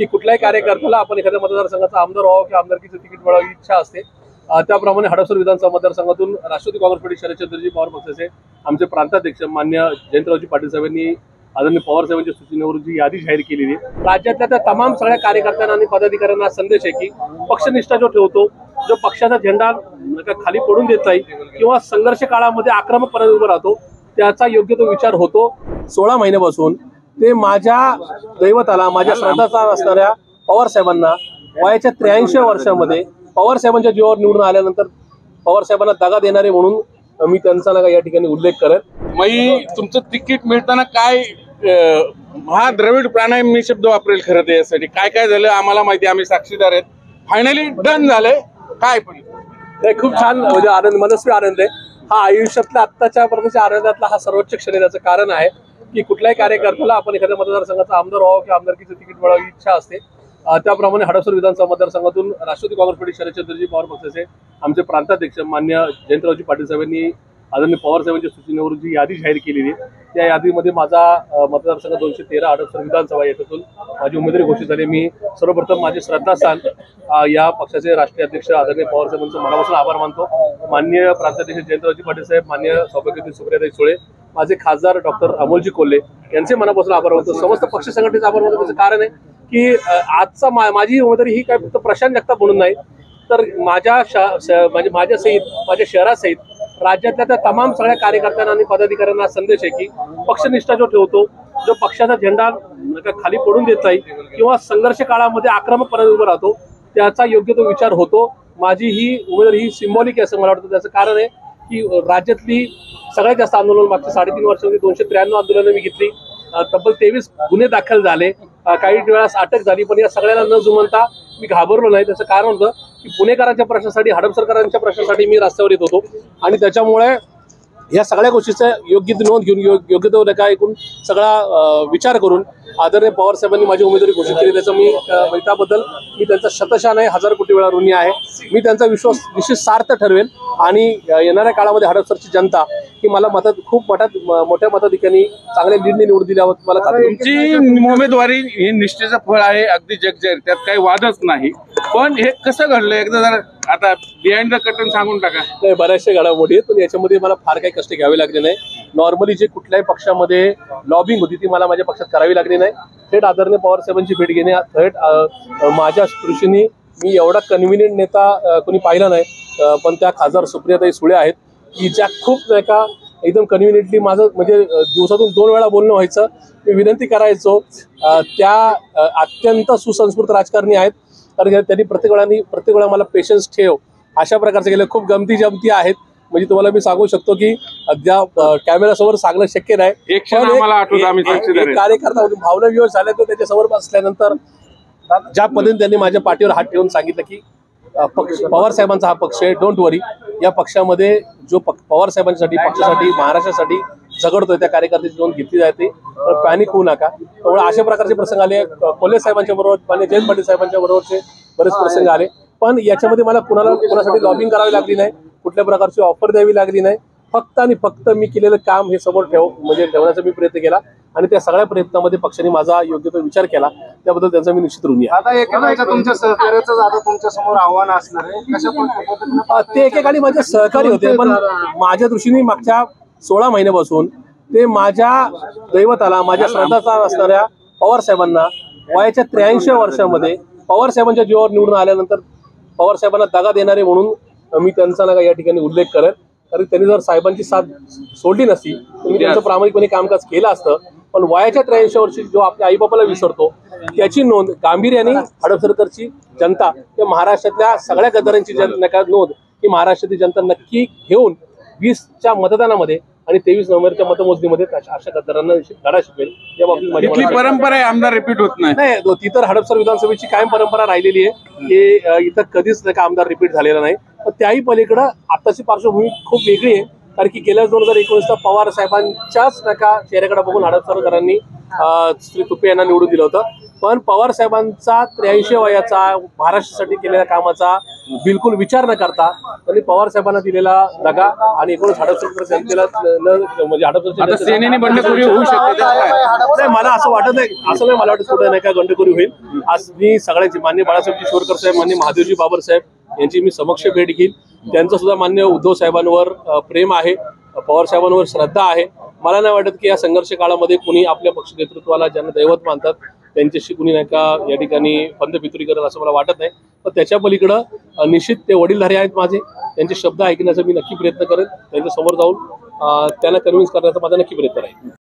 की कुठल्याही कार्यकर्त्याला आपण एखाद्या मतदारसंघाचा आमदार व्हावं किंवा आमदारकीचं तिकीट मिळावं ही इच्छा असते। त्याप्रमाणे हडपसर विधानसभा मतदारसंघातून राष्ट्रवादी काँग्रेस पार्टी शरदचंद्रजी पवार पक्षाचे आमचे प्रांताध्यक्ष मान्य जयंतरावजी पाटील साहेबांनी आदरणीय पवार साहेबांच्या सूचनेवरून जी यादी जाहीर केलेली आहे। राज्यातल्या त्या तमाम सगळ्या कार्यकर्त्यांना आणि पदाधिकाऱ्यांना संदेश आहे की पक्षनिष्ठा जो ठेवतो, जो पक्षाचा झेंडा खाली पडून देत नाही किंवा संघर्ष काळामध्ये आक्रमकपणे उभं राहतो, त्याचा योग्य तो विचार होतो। 16 महिन्यापासून ते माझ्या दैवताला, माझ्या श्रद्धास्थान असणाऱ्या पवार साहेबांना वयाच्या 83 वर्षामध्ये पवार साहेबांच्या जीवावर निवडून आल्यानंतर पवार साहेबांना दगा देणारे म्हणून मी त्यांचा या ठिकाणी उल्लेख करत। मी तुमचं तिकीट मिळताना काय महाद्रविड प्राणायाम मी शब्द वापरेल खरं ते यासाठी काय काय झालं आम्हाला माहिती, आम्ही साक्षीदार आहेत। फायनली डन झालंय काय पण खूप छान म्हणजे आनंद, मनस्वी आनंद आहे हा। आयुष्यातल्या आत्ताच्या पर्यंतच्या आनंदातला हा सर्वोच्च क्षण आहे। त्याचं कारण आहे की कुठल्याही कार्यकर्त्याला आपण एखाद्या मतदारसंघाचा आमदार व्हावं किंवा आमदारकीचं तिकीट मिळावं ही इच्छा असते। त्याप्रमाणे हडपसर विधानसभा मतदारसंघातून राष्ट्रवादी काँग्रेस पार्टी शरदचंद्रजी पवार पक्षाचे आमचे प्रांताध्यक्ष मान्य जयंतरावजी पाटील साहेबांनी आदरणीय पवार साहेबांच्या सूचनेवरून जी यादी जाहीर केलेली आहे, त्या यादीमध्ये माझा मतदारसंघ 213 हडपसर विधानसभा याच्यातून माझी उमेदवारी घोषित झाली। मी सर्वप्रथम माझे श्रद्धास्थान या पक्षाचे राष्ट्रीय अध्यक्ष आदरणीय पवार साहेबांचं मनापासून आभार मानतो। माननीय प्रांताध्यक्ष जयंतरावजी पाटील साहेब, मान्य सौभाग्यवती सुप्रियाताई सुळे, माझे खासदार डॉक्टर अमोलजी कोल्हे यांचे मनापासून आभार मानतो। समस्त पक्ष संघटनेचे आभार मानतो। त्याचं कारण आहे की आजचा माझी उमेदवारी ही काय फक्त प्रशांत जगताप म्हणून नाही, तर माझ्या सहित माझ्या शहरासहित राज्यातल्या त्या तमाम सगळ्या कार्यकर्त्यांना आणि पदाधिकाऱ्यांना संदेश आहे की पक्षनिष्ठा जो ठेवतो, जो पक्षाचा झेंडा खाली पडून देत नाही किंवा संघर्ष काळामध्ये आक्रमकपणे उभं राहतो, त्याचा योग्य तो विचार होतो। माझी ही उमेदवारी ही सिम्बॉलिक आहे असं मला वाटतं। त्याचं कारण आहे की राज्यातली सगळ्यात जास्त आंदोलन मागच्या 3.5 वर्षामध्ये 293 आंदोलनं मी घेतली, तब्बल 23 गुन्हे दाखल झाले, काही वेळास अटक झाली, पण या सगळ्याला न जुमानता मी घाबरलो नाही। त्याचं कारण होतं की पुणेकरांच्या प्रश्नासाठी, हडपसरकरांच्या प्रश्नासाठी मी रस्त्यावर येत होतो आणि त्याच्यामुळे या सगळ्या गोष्टीचं योग्य नोंद घेऊन योग्य तो ऐकून सगळा विचार करून आदरणीय पवार साहेबांनी माझी उमेदवारी घोषित केली। त्याचं मी त्याबद्दल मी त्यांचा शतशः नाही 1000 कोटी वेळा ऋणी आहे। मी त्यांचा विश्वास निश्चित सार्थ ठरवेल आणि येणाऱ्या काळामध्ये हडपसरची जनता ही मला खूप मोठ्या मताधिक्याने चांगल्या लीडने निवडून दिल्यावर मला तुमची उमेदवारी ही निष्ठेचं फळ आहे, अगदी जगजाहीर, त्यात काही वादच नाही। पण हे कसं घडलं एकदा जरा आता बिहाइंड द कर्टन सांगून टाका। नाही, बऱ्याचशा घडामोडी आहेत, पण याच्यामध्ये मला फार काही कष्ट घ्यावे लागले नाही। नॉर्मली जे कुठल्याही पक्षामध्ये लॉबिंग होती ती मला माझ्या पक्षात करावी लागली नाही। थेट आदरणीय पवार साहेबांची भेट घेणे, थेट माझ्या दृष्टीने मी एवढा कन्व्हिनियंट नेता कोणी पाहिला नाही। पण त्या खासदार सुप्रियाताई सुळे आहेत की ज्या खूप नाही का एकदम कन्व्हिनियंटली माझं म्हणजे दिवसातून 2 वेळा बोलणं व्हायचं, मी विनंती करायचो। त्या अत्यंत सुसंस्कृत राजकारणी आहेत, कारण त्यांनी प्रत्येक वेळा मला पेशन्स ठेव अशा प्रकारचे केले। खूप गमती जमती आहेत, म्हणजे तुम्हाला मी सांगू शकतो की ज्या कॅमेऱ्यासमोर सांगणं शक्य नाही। एक कार्यकर्ता भावना विवश झाल्या तर त्याच्यासमोर बसल्यानंतर ज्या पद्धतीने त्यांनी माझ्या पाठीवर हात ठेवून सांगितलं की पवार साहेबांचा हा पक्ष आहे, डोंट वरी, या पक्षामध्ये जो पवार साहेबांसाठी, पक्षासाठी, महाराष्ट्रासाठी झगडतोय त्या कार्यकर्त्याची नोंद घेतली जाते, पॅनिक होऊ नका। त्यामुळे अशा प्रकारचे प्रसंग आले, कोल्हे साहेबांच्या बरोबर, मान्य जयंत पाटील साहेबांच्या बरोबरचे बरेच प्रसंग आले, पण याच्यामध्ये मला कुणासाठी लॉबिंग करावी लागली नाही, कुठल्या प्रकारची ऑफर द्यावी लागली नाही। फक्त आणि फक्त मी केलेलं काम हे समोर ठेवण्याचा मी प्रयत्न केला आणि त्या सगळ्या प्रयत्नामध्ये पक्षाने माझा योग्य तो विचार केला, त्याबद्दल त्यांचा मी निश्चित ऋणी आहे। आता एकेकाळचं तुमच्या सहकार्याचं आता तुमच्या समोर आव्हान असणार आहे, ते एकेकाळी माझे सहकारी होते, पण माझ्या दृष्टीने मागच्या 16 महिन्यापासून ते माझ्या दैवताला, माझ्या श्रद्धास्थान असणाऱ्या पवार साहेबांना वयाच्या 83 वर्षामध्ये पवार साहेबांच्या जीवावर निवडून आल्यानंतर पवार साहेबांना दगा देणारे म्हणून मी त्यांचा या ठिकाणी उल्लेख करत। कारण त्यांनी जर साहेबांची साथ सोडली नसती तर मी त्यांचं प्रामाणिकपणे कामकाज केलं असतं, पण वयाच्या 83 वर्षी जो आपल्या आईबापाला विसरतो त्याची नोंद गांभीर्याने हडपसरकरची जनता किंवा महाराष्ट्रातल्या सगळ्या गद्दारांची नोंद ही महाराष्ट्रातील जनता नक्की घेऊन 20च्या मतदानामध्ये आणि 23 नोव्हेंबरच्या मतमोजणीमध्ये अशा गद्दारांना धडा शिकवेल। या बाबतीत परंपरा आहे, आमदार रिपीट होत नाही। ती तर हडपसर विधानसभेची कायम परंपरा राहिलेली आहे की इथं कधीच आमदार रिपीट झालेला नाही। पण त्याही पलीकडं आताची पार्श्वभूमी खूप वेगळी आहे, कारण की गेल्या 2019ला पवार साहेबांच्याच चेहऱ्याकडे बघून हडपसरकरांनी श्री तुपे यांना निवडून दिलं होतं। पण पवार साहेबांचा 83 वयाचा महाराष्ट्रासाठी केलेल्या कामाचा बिलकुल विचार न करता त्यांनी पवार साहेबांना दिलेला दगा आणि 1968 जनतेला म्हणजे आता सेनेने बंडखोरी होऊ शकते त्याचं काय? नाही, मला असं वाटत नाही, असं नाही मला वाटत कुठे नाही काय गंडखोरी होईल. आज मी सगळ्यांची मान्य बाळासाहेब शिवरकर साहेब, मान्य महादेवजी बाबर साहेब यांची मी समक्ष भेट घेईल. त्यांचं सुद्धा मान्य उद्धव साहेबांवर प्रेम आहे, पवार साहेबांवर श्रद्धा आहे. मला नाही वाटत की या संघर्ष काळामध्ये कुणी आपल्या पक्ष नेतृत्वाला ज्यांना दैवत मानतात त्यांच्याशी कुणी नाही का या ठिकाणी बंधपितुरी करेल असं मला वाटत नाही. पण त्याच्या पलीकडं निश्चित ते वडीलधारी आहेत माझे, त्यांचे शब्द ऐकण्याचा मी नक्की प्रयत्न करेन. त्यांच्या समोर जाऊन त्यांना कन्व्हिन्स करण्याचा माझा नक्की प्रयत्न राहील.